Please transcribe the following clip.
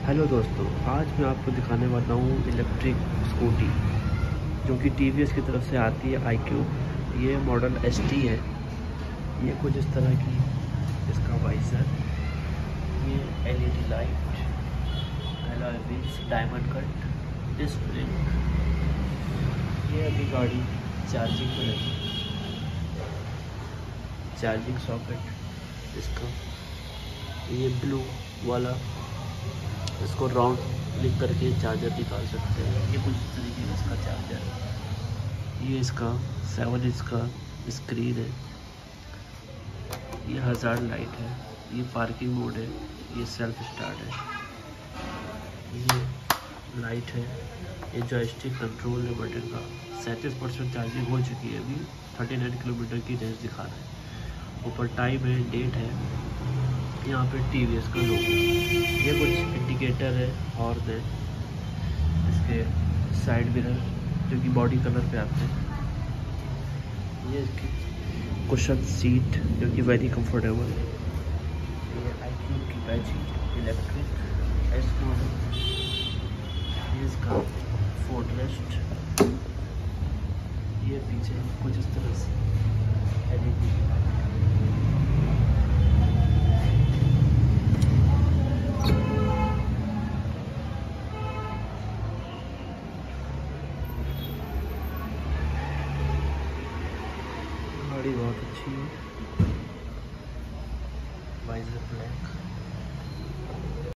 Hello दोस्तों, आज मैं आपको दिखाने वाला हूँ इलेक्ट्रिक स्कूटी जो कि टीवीएस की तरफ से आती है iQube। ये मॉडल ST है। ये कुछ इस तरह की इसका वाइजर, ये LED light, alloy wheels, diamond cut, disc brake. ये अभी गाड़ी चार्जिंग पर है, चार्जिंग सॉकेट इसका। ये ब्लू वाला, इसको राउंड क्लिक करके चार्जर निकाल सकते हैं। ये कुछ इस तरीके का इसका चार्जर है। ये इसका 7 इंच का स्क्रीन है। ये हज़ार्ड लाइट है। ये पार्किंग मोड है। ये सेल्फ स्टार्ट है। ये लाइट है। ये जॉयस्टिक कंट्रोल है बटन का। 37% चार्जिंग हो चुकी है। अभी 39 किलोमीटर की रेंज दिखा रहा है। ऊपर टाइम है, डेट है, यहाँ पे टीवीएस का लोगो। ये कुछ इंडिकेटर है, हॉर्न है, इसके साइड मिरर जो कि बॉडी कलर पे आते हैं। ये इसकी कुशन सीट जो कि वेरी कंफर्टेबल है। ये iQube की बैटरी इलेक्ट्रिक S मॉडल। ये इसका फुटरेस्ट। ये पीछे कुछ इस तरह से LED गाड़ी बहुत अच्छी है। Visor black.